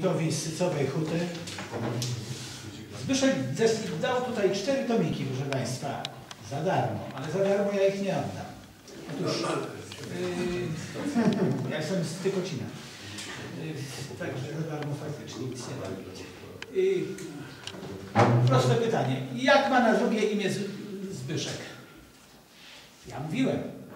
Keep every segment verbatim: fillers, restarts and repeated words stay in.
z Sycowej Huty. Zbyszek dał tutaj cztery tomiki, proszę Państwa, za darmo, ale za darmo ja ich nie oddam. Otóż, yy, ja jestem z Tykocina, yy, także za darmo faktycznie nic nie dam. Yy, proste pytanie, jak ma na drugie imię Zbyszek? Ja mówiłem.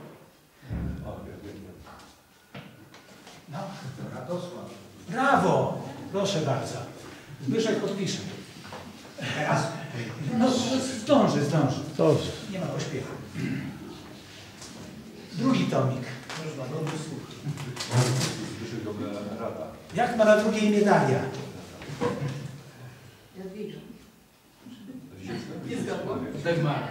No. Radosław. Brawo! Proszę bardzo. Zbyszek podpisze. Teraz? No zdąży, zdąży. Dobrze. Nie ma pośpiechu. Drugi tomik. Jak ma na drugie imię Daria? Jadwiga. Nie zgadła? Dagmara.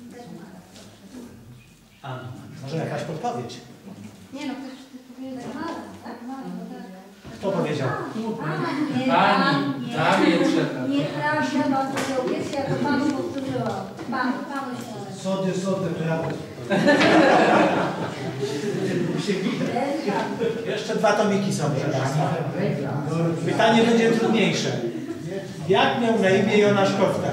A, może jakaś podpowiedź? Nie no, ktoś powiedział Dagmara, tak? Kto powiedział? Nie, Pani, damie trzeba. nieprawda, pan powiedział pies, ja to panu powtórzyłam. Panu, panu się. Sody, sody, to ja... Jeszcze dwa tomiki są, proszę Państwa. Pytanie będzie trudniejsze. Jak miał na imię Jonasz Koftar?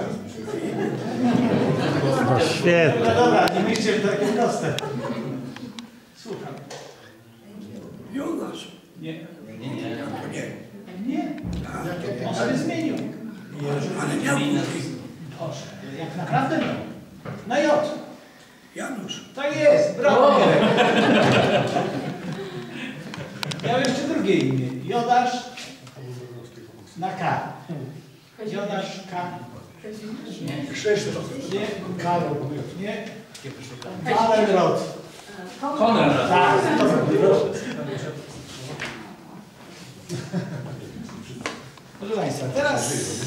No świetnie. No dobra, nie myślcie, że takie proste. Słucham. Jonasz. Nie. Nie, nie. Nie. Nie. On sobie zmienił. Ale miał Boże, jak naprawdę miał. Na J. Janusz. Tak jest, brawo. Miał jeszcze drugie imię. Jodasz na K. Jodasz K. Nie. Krzysztof. Nie. Karol. Nie. Wallenrod. Konrad. Tak, to był. Proszę Państwa, teraz